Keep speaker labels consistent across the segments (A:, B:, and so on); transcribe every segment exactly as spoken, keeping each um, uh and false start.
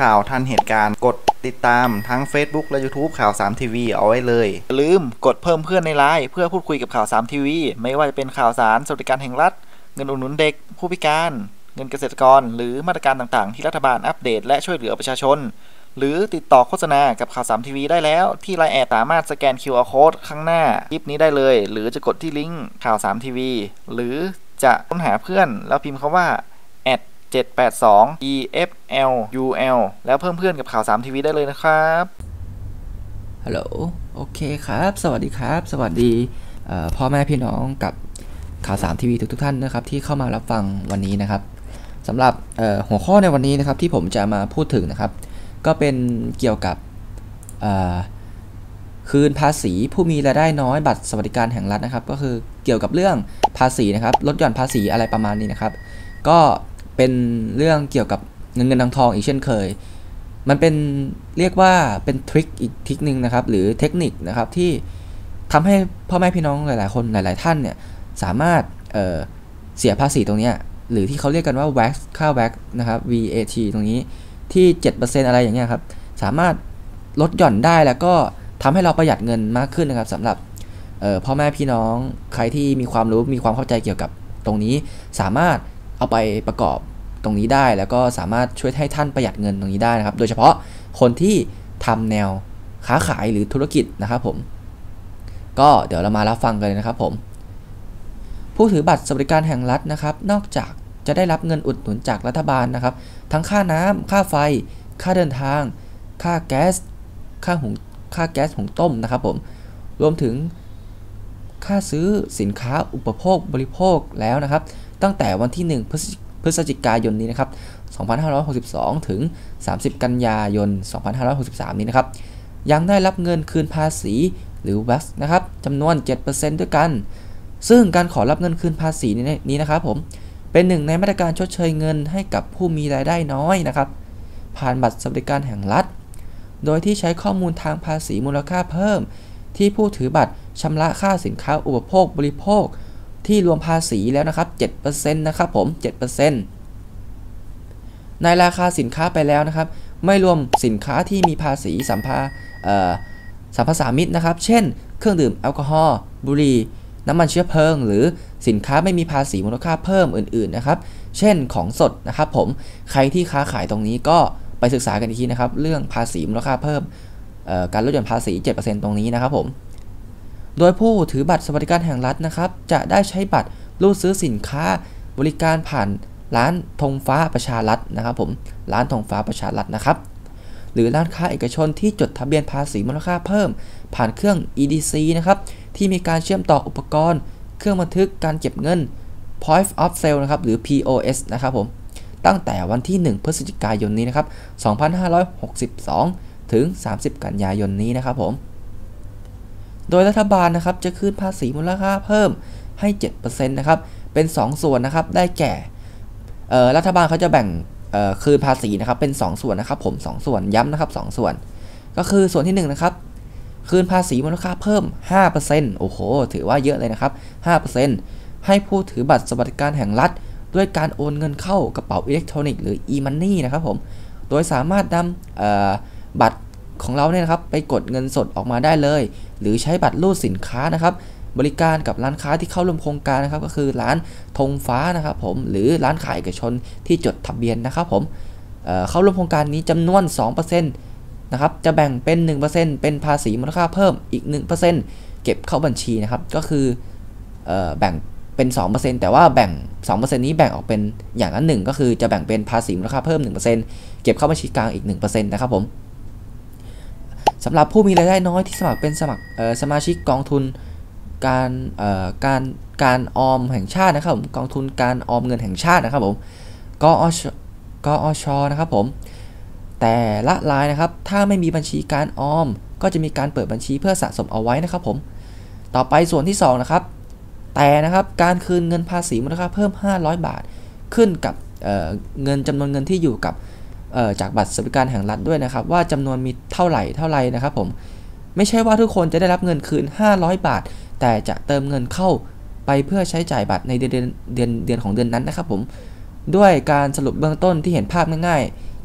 A: ข่าวทันเหตุการณ์กดติดตามทั้ง Facebook และ YouTube ข่าวสามทีวีเอาไว้เลยอย่าลืมกดเพิ่มเพื่อนในไลน์เพื่อพูดคุยกับข่าวสามทีวีไม่ว่าจะเป็นข่าวสารสวัสดิการแห่งรัฐเงินอุดหนุนเด็กผู้พิการเงินเกษตรกรหรือมาตรการต่างๆที่รัฐบาลอัปเดตและช่วยเหลือประชาชนหรือติดต่อโฆษณากับข่าวสามทีวีได้แล้วที่ ไลน์ แอดสามารถสแกน คิว อาร์ Code ข้างหน้าคลิปนี้ได้เลยหรือจะกดที่ลิงก์ข่าวสามทีวีหรือจะค้นหาเพื่อนแล้วพิมพ์คำว่า แอท เจ็ดแปดสอง อี เอฟ แอล ยู แอล แล้วเพิ่มเพื่อนกับข่าวสามทีวีได้เลยนะครับ
B: ฮัลโหลโอเคครับสวัสดีครับสวัสดีพ่อแม่พี่น้องกับข่าวสามทีวีทุกทุกท่านนะครับที่เข้ามารับฟังวันนี้นะครับสำหรับหัวข้อในวันนี้นะครับที่ผมจะมาพูดถึงนะครับก็เป็นเกี่ยวกับคืนภาษีผู้มีรายได้น้อยบัตรสวัสดิการแห่งรัฐนะครับก็คือเกี่ยวกับเรื่องภาษีนะครับลดหย่อนภาษีอะไรประมาณนี้นะครับก็เป็นเรื่องเกี่ยวกับเงินเงินทองทองอีกเช่นเคยมันเป็นเรียกว่าเป็นทริคอีกทริคนึงนะครับหรือเทคนิคนะครับที่ทำให้พ่อแม่พี่น้องหลายๆคนหลายๆท่านเนี่ยสามารถ เอ่อ เสียภาษีตรงนี้หรือที่เขาเรียกกันว่า แวต ค่า แวต นะครับ วี เอ ที ตรงนี้ที่ เจ็ดเปอร์เซ็นต์ อะไรอย่างเงี้ยครับสามารถลดหย่อนได้แล้วก็ทำให้เราประหยัดเงินมากขึ้นนะครับสำหรับพ่อแม่พี่น้องใครที่มีความรู้มีความเข้าใจเกี่ยวกับตรงนี้สามารถเอาไปประกอบตรงนี้ได้แล้วก็สามารถช่วยให้ท่านประหยัดเงินตรงนี้ได้นะครับโดยเฉพาะคนที่ทำแนวค้าขายหรือธุรกิจนะครับผมก็เดี๋ยวเรามารับฟังกันเลยนะครับผมผู้ถือบัตรสวัสดิการแห่งรัฐนะครับนอกจากจะได้รับเงินอุดหนุนจากรัฐบาลนะครับทั้งค่าน้ำค่าไฟค่าเดินทางค่าแก๊สค่าหุงค่าแก๊สหุงต้มนะครับผมรวมถึงค่าซื้อสินค้าอุปโภคบริโภคแล้วนะครับตั้งแต่วันที่หนึ่งพฤศจิกายนนี้นะครับสองพันห้าร้อยหกสิบสองถึงสามสิบกันยายนสองพันห้าร้อยหกสิบสามนี้นะครับยังได้รับเงินคืนภาษีหรือ แวต นะครับจำนวน เจ็ดเปอร์เซ็นต์ ด้วยกันซึ่งการขอรับเงินคืนภาษีนี้นะครับผมเป็นหนึ่งในมาตรการชดเชยเงินให้กับผู้มีรายได้น้อยนะครับผ่านบัตรสวัสดิการแห่งรัฐโดยที่ใช้ข้อมูลทางภาษีมูลค่าเพิ่มที่ผู้ถือบัตรชำระค่าสินค้าอุปโภคบริโภคที่รวมภาษีแล้วนะครับ เจ็ดเปอร์เซ็นต์ นะครับผม เจ็ดเปอร์เซ็นต์ ในราคาสินค้าไปแล้วนะครับไม่รวมสินค้าที่มีภาษีสัมภาเอ่อสัมภาษามิตรนะครับเช่นเครื่องดื่มแอลกอฮอล์บุหรี่น้ำมันเชื้อเพลิงหรือสินค้าไม่มีภาษีมูลค่าเพิ่มอื่นๆนะครับเช่นของสดนะครับผมใครที่ค้าขายตรงนี้ก็ไปศึกษากันอีกทีนะครับเรื่องภาษีมูลค่าเพิ่มการลดหย่อนภาษี เจ็ดเปอร์เซ็นต์ ตรงนี้นะครับผมโดยผู้ถือบัตรสวัสดิการแห่งรัฐนะครับจะได้ใช้บัตรรูดซื้อสินค้าบริการผ่านร้านธงฟ้าประชารัฐนะครับผมร้านธงฟ้าประชารัฐนะครับหรือร้านค้าเอกชนที่จดทะเบียนภาษีมูลค่าเพิ่มผ่านเครื่อง อี ดี ซี นะครับที่มีการเชื่อมต่ออุปกรณ์เครื่องบันทึกการเก็บเงิน Point of Sale นะครับหรือ พี โอ เอส นะครับผมตั้งแต่วันที่หนึ่งพฤศจิกายนนี้นะครับสองพันห้าร้อยหกสิบสองถึงสามสิบกันยายนนี้นะครับผมโดยรัฐบาลนะครับจะคืนภาษีมูลค่าเพิ่มให้ เจ็ดเปอร์เซ็นต์ นะครับเป็นสองส่วนนะครับได้แก่รัฐบาลเขาจะแบ่งคืนภาษีนะครับเป็นสองส่วนนะครับผมสองส่วนย้ำนะครับสองส่วนก็คือส่วนที่หนึ่งนะครับคืนภาษีมูลค่าเพิ่ม ห้าเปอร์เซ็นต์ โอ้โหถือว่าเยอะเลยนะครับ ห้าเปอร์เซ็นต์ ให้ผู้ถือบัตรสวัสดิการแห่งรัฐด้วยการโอนเงินเข้ากระเป๋าอิเล็กทรอนิกส์หรือ e-money นะครับผมโดยสามารถนำบัตรของเราเนี่ยนะครับไปกดเงินสดออกมาได้เลยหรือใช้บัตรรูดสินค้านะครับบริการกับร้านค้าที่เข้าร่วมโครงการนะครับก็คือร้านธงฟ้านะครับผมหรือร้านขายเอกชนที่จดทะเบียนนะครับผม เอ่อ เข้าร่วมโครงการนี้จำนวน สองเปอร์เซ็นต์ นะครับจะแบ่งเป็น หนึ่งเปอร์เซ็นต์ เป็นภาษีมูลค่าเพิ่มอีก หนึ่งเปอร์เซ็นต์ เก็บเข้าบัญชีนะครับก็คือเอ่อแบ่งเป็น สองเปอร์เซ็นต์ แต่ว่าแบ่ง สองเปอร์เซ็นต์ นี้แบ่งออกเป็นอย่างละหนึ่งก็คือจะแบ่งเป็นภาษีมูลค่าเพิ่ม หนึ่งเปอร์เซ็นต์ เก็บเข้าบัญชีกลางอีก หนึ่งเปอร์เซ็นต์ นะครับผมสำหรับผู้มีรายได้น้อยที่สมัครเป็นสมัครสมาชิกกองทุนการการการออมแห่งชาตินะครับผมกองทุนการออมเงินแห่งชาตินะครับผมกอชกอชนะครับผมแต่ละรายนะครับถ้าไม่มีบัญชีการออมก็จะมีการเปิดบัญชีเพื่อสะสมเอาไว้นะครับผมต่อไปส่วนที่สองนะครับแต่นะครับการคืนเงินภาษีมูลค่าเพิ่มห้าร้อยบาทขึ้นกับ เ, เงินจำนวนเงินที่อยู่กับจากบัตรสวัสดิการแห่งรัฐด้วยนะครับว่าจำนวนมีเท่าไหร่เท่าไหร่นะครับผมไม่ใช่ว่าทุกคนจะได้รับเงินคืนห้าร้อยบาทแต่จะเติมเงินเข้าไปเพื่อใช้จ่ายบัตรในเดือนเดือนเดือนของเดือนนั้นนะครับผมด้วยการสรุปเบื้องต้นที่เห็นภาพง่ายๆ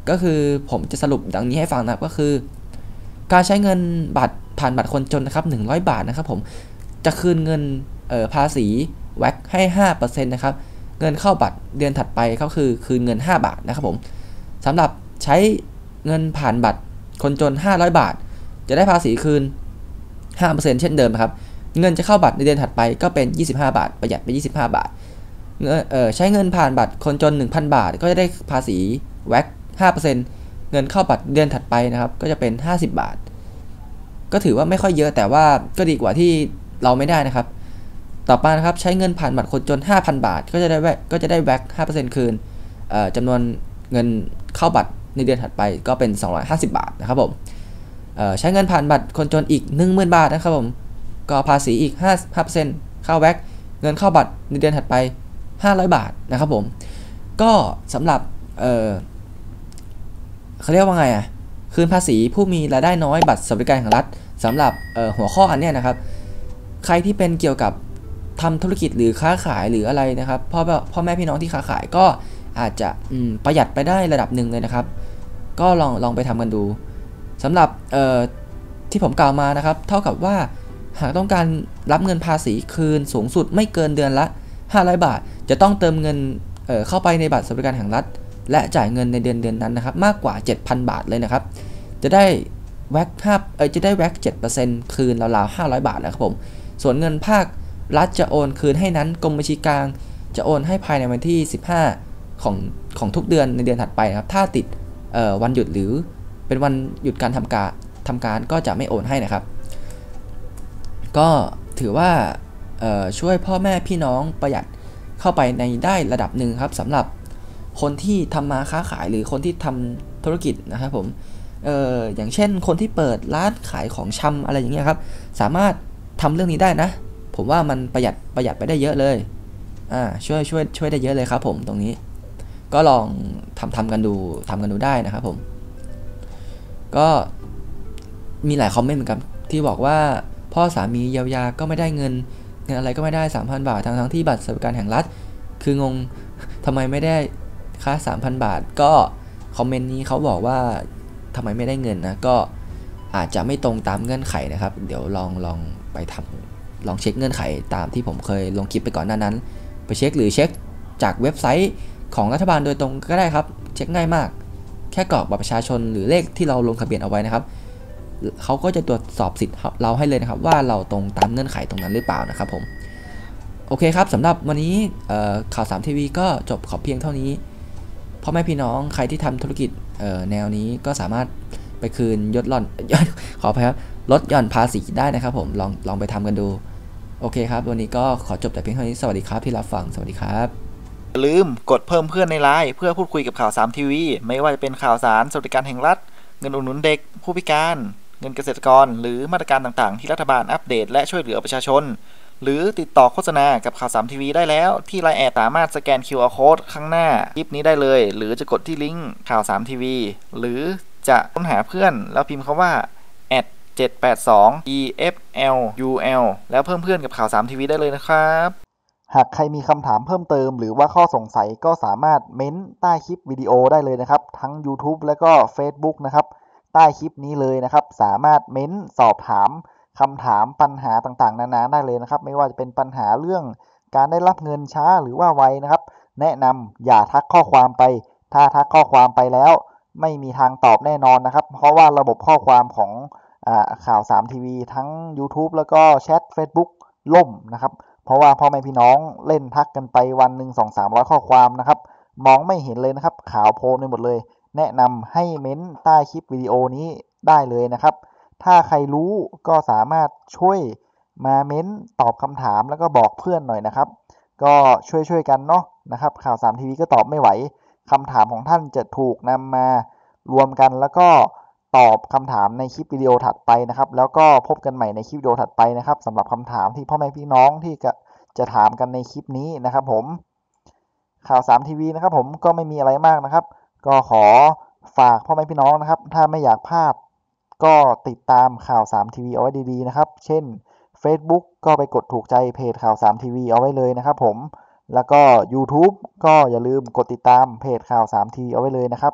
B: ก็คือผมจะสรุปดังนี้ให้ฟังนะครับก็คือการใช้เงินบัตรผ่านบัตรคนจนนะครับหนึ่งร้อยบาทนะครับผมจะคืนเงินเอ่อภาษีแวคให้ ห้าเปอร์เซ็นต์ นะครับเงินเข้าบัตรเดือนถัดไปก็คือคืนเงินห้าบาทนะครับผมสำหรับใช้เงินผ่านบัตรคนจนห้าร้อยบาทจะได้ภาษีคืน ห้าเปอร์เซ็นต์ เช่นเดิมครับเงินจะเข้าบัตรในเดือนถัดไปก็เป็นยี่สิบห้าบาทประหยัดไปยี่สิบห้าบาทเอ่อใช้เงินผ่านบัตรคนจน หนึ่งพัน บาทก็จะได้ภาษีแวค ห้าเปอร์เซ็นต์ เงินเข้าบัตรเดือนถัดไปนะครับก็จะเป็นห้าสิบบาทก็ถือว่าไม่ค่อยเยอะแต่ว่าก็ดีกว่าที่เราไม่ได้นะครับต่อไปนะครับใช้เงินผ่านบัตรคนจน ห้าพัน บาทก็จะได้แวคก็จะได้แวค ห้าเปอร์เซ็นต์ คืนจำนวนเงินเข้าบัตรในเดือนถัดไปก็เป็นสองร้อยห้าสิบบาทนะครับผมใช้เงินผ่านบัตรคนจนอีก หนึ่งหมื่น บาทนะครับผมก็ภาษีอีก ห้าเปอร์เซ็นต์ เข้าแวคเงินเข้าบัตรในเดือนถัดไปห้าร้อยบาทนะครับผมก็สำหรับเออเขาเรียกว่าไงอ่ะคืนภาษีผู้มีรายได้น้อยบัตรสวัสดิการแห่งรัฐสำหรับหัวข้ออันเนี้ยนะครับใครที่เป็นเกี่ยวกับทำธุรกิจหรือค้าขายหรืออะไรนะครับพ่อพ่อแม่พี่น้องที่ค้าขายก็อาจจะประหยัดไปได้ระดับหนึ่งเลยนะครับก็ลองลองไปทำกันดูสำหรับที่ผมกล่าวมานะครับเท่ากับว่าหากต้องการรับเงินภาษีคืนสูงสุดไม่เกินเดือนละห้าร้อยบาทจะต้องเติมเงิน เ, เข้าไปในบัตรสวัสดิการแห่งรัฐและจ่ายเงินในเดือนเดือนนั้นนะครับมากกว่า เจ็ดพัน บาทเลยนะครับจะได้แวคห้าเอ่อจะได้แวค เจ็ดเปอร์เซ็นต์ คืนราวๆห้าร้อยบาทนะครับผมส่วนเงินภาครัฐจะโอนคืนให้นั้นกรมบัญชีกลางจะโอนให้ภายในวันที่สิบห้าของของทุกเดือนในเดือนถัดไปนะครับถ้าติดวันหยุดหรือเป็นวันหยุดการทำการทำการก็จะไม่โอนให้นะครับก็ถือว่าช่วยพ่อแม่พี่น้องประหยัดเข้าไปในได้ระดับหนึ่งครับสำหรับคนที่ทำมาค้าขายหรือคนที่ทำธุรกิจนะครับผม เอ่อ อย่างเช่นคนที่เปิดร้านขายของชำอะไรอย่างเงี้ยครับสามารถทำเรื่องนี้ได้นะผมว่ามันประหยัดประหยัดไปได้เยอะเลยอ่าช่วยช่วยช่วยได้เยอะเลยครับผมตรงนี้ก็ลองทำทำกันดูทำกันดูได้นะครับผมก็มีหลายคอมเมนต์เหมือนกันที่บอกว่าพ่อสามีเยียวยาก็ไม่ได้เงินเงินอะไรก็ไม่ได้ สามพัน บาททั้งทั้งที่บัตรสวัสดิการแห่งรัฐคืองงทำไมไม่ได้ค่า สามพัน บาทก็คอมเมนต์นี้เขาบอกว่าทำไมไม่ได้เงินนะก็อาจจะไม่ตรงตามเงื่อนไขนะครับเดี๋ยวลองลองไปทำลองเช็คเงื่อนไขตามที่ผมเคยลงคลิปไปก่อนหน้านั้นไปเช็คหรือเช็คจากเว็บไซต์ของรัฐบาลโดยตรงก็ได้ครับเช็คง่ายมากแค่กรอกบัตรประชาชนหรือเลขที่เราลงทะเบียนเอาไว้นะครับเขาก็จะตรวจสอบสิทธิ์เราให้เลยนะครับว่าเราตรงตามเงื่อนไขตรงนั้นหรือเปล่านะครับผมโอเคครับสำหรับวันนี้ข่าวสามทีวีก็จบขอเพียงเท่านี้พ่อแม่พี่น้องใครที่ทำธุรกิจแนวนี้ก็สามารถไปคืนยดหล่อนขออภัยครับลดหย่อนภาษีได้นะครับผมลองลองไปทำกันดูโอเคครับวันนี้ก็ขอจบแต่เพียงเท่านี้สวัสดีครับที่รับฟังสวัสดีครับ
A: อย่าลืมกดเพิ่มเพื่อนในไลน์เพื่อพูดคุยกับข่าวสามทีวีไม่ว่าจะเป็นข่าวสารสวัสดิการแห่งรัฐเงินอุดหนุนเด็กผู้พิการเงินเกษตรกรหรือมาตรการต่างๆที่รัฐบาลอัปเดตและช่วยเหลือประชาชนหรือติดต่อโฆษณากับข่าวสามทีวีได้แล้วที่ไลน์แอดสามารถสแกน คิว อาร์ Code ข้างหน้าคลิปนี้ได้เลยหรือจะกดที่ลิงก์ข่าวสามทีวีหรือจะค้นหาเพื่อนแล้วพิมพ์คำว่า แอท เจ็ดแปดสอง อี เอฟ แอล ยู แอล แล้วเพิ่มเพื่อนกับข่าวสามทีวีได้เลยนะครับหากใครมีคำถามเพิ่มเติมหรือว่าข้อสงสัยก็สามารถเม้นใต้คลิปวิดีโอได้เลยนะครับทั้ง YouTube และก็ Facebook นะครับใต้คลิปนี้เลยนะครับสามารถเม้นสอบถามคำถามปัญหาต่างๆนานาได้เลยนะครับไม่ว่าจะเป็นปัญหาเรื่องการได้รับเงินช้าหรือว่าไวนะครับแนะนำอย่าทักข้อความไปถ้าทักข้อความไปแล้วไม่มีทางตอบแน่นอนนะครับเพราะว่าระบบข้อความของอ่าข่าวสามทีวีทั้ง YouTube แล้วก็แชท Facebook ล่มนะครับเพราะว่าพ่อแม่พี่น้องเล่นทักกันไปวันหนึ่ง สองถึงสามร้อย ข้อความนะครับมองไม่เห็นเลยนะครับขาวโพลนไปหมดเลยแนะนำให้เม้นใต้คลิปวิดีโอนี้ได้เลยนะครับถ้าใครรู้ก็สามารถช่วยมาเม้นตอบคำถามแล้วก็บอกเพื่อนหน่อยนะครับก็ช่วยๆกันเนาะนะครับข่าวสามทีวีก็ตอบไม่ไหวคำถามของท่านจะถูกนำมารวมกันแล้วก็ตอบคำถามในคลิปวิดีโอถัดไปนะครับแล้วก็พบกันใหม่ในคลิปวิดีโอถัดไปนะครับสำหรับคำถามที่พ่อแม่พี่น้องที่จะจะถามกันในคลิปนี้นะครับผมข่าวสามทีวีนะครับผมก็ไม่มีอะไรมากนะครับก็ขอฝากพ่อแม่พี่น้องนะครับถ้าไม่อยากพลาดก็ติดตามข่าวสามทีวีเอาไว้ดีๆนะครับเช่น Facebook ก็ไปกดถูกใจเพจข่าวสามทีวีเอาไว้เลยนะครับผมแล้วก็ YouTube ก็อย่าลืมกดติดตามเพจข่าวสามทีวีเอาไว้เลยนะครับ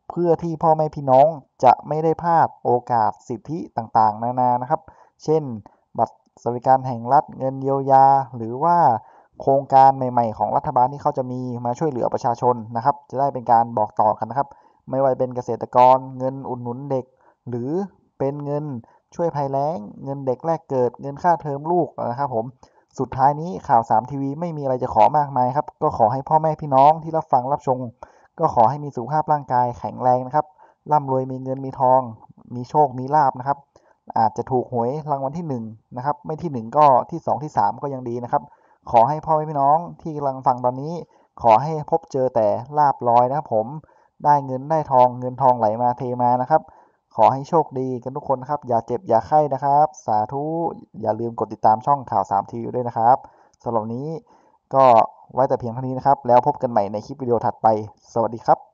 A: เพื่อที่พ่อแม่พี่น้องจะไม่ได้พลาดโอกาสสิทธิต่างๆนานานะครับเช่นบัตรสวัสดิการแห่งรัฐเงินเยียวยาหรือว่าโครงการใหม่ๆของรัฐบาลที่เขาจะมีมาช่วยเหลือประชาชนนะครับจะได้เป็นการบอกต่อกันนะครับไม่ว่าเป็นเกษตรกรเงินอุดหนุนเด็กหรือเป็นเงินช่วยภัยแล้งเงินเด็กแรกเกิดเงินค่าเทอมลูกนะครับผมสุดท้ายนี้ข่าวสามทีวีไม่มีอะไรจะขอมากมายครับก็ขอให้พ่อแม่พี่น้องที่รับฟังรับชมก็ขอให้มีสุขภาพร่างกายแข็งแรงนะครับร่ำรวยมีเงินมีทองมีโชคมีลาภนะครับอาจจะถูกหวยรางวัลที่หนึ่งนะครับไม่ที่หนึ่งก็ที่สองที่สามก็ยังดีนะครับขอให้พ่อแม่พี่น้องที่กำลังฟังตอนนี้ขอให้พบเจอแต่ลาภลอยนะครับผมได้เงินได้ทองเงินทองไหลมาเทมานะครับขอให้โชคดีกันทุกคนนะครับอย่าเจ็บอย่าไข้นะครับสาธุอย่าลืมกดติดตามช่องข่าวสามทีวีด้วยนะครับสำหรับวันนี้ก็ไว้แต่เพียงเท่านี้นะครับแล้วพบกันใหม่ในคลิปวิดีโอถัดไปสวัสดีครับ